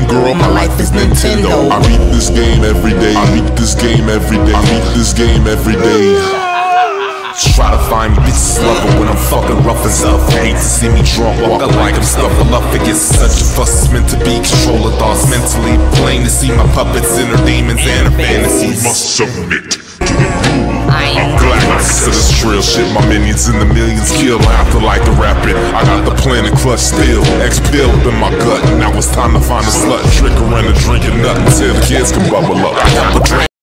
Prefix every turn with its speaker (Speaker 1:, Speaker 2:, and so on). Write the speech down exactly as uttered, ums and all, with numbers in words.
Speaker 1: girl, my life is Nintendo. I beat this game every day. I beat this game every day. I beat this game every day. Try to find me bitches love it when I'm fucking rough as up. Hate to see me drunk, walking like I'm stuffing up. It gets such a fuss, it's meant to be control of thoughts. Mentally plain to see my puppets and her demons and her fantasies. Must submit to the rule. I'm glad to this real shit. My minions in the millions kill. I have to like to rap it. I got the plan and clutch still. X-pill up in my gut. Now it's time to find a slut. Trick her into drinking nothing till the kids can bubble up. I got the drink.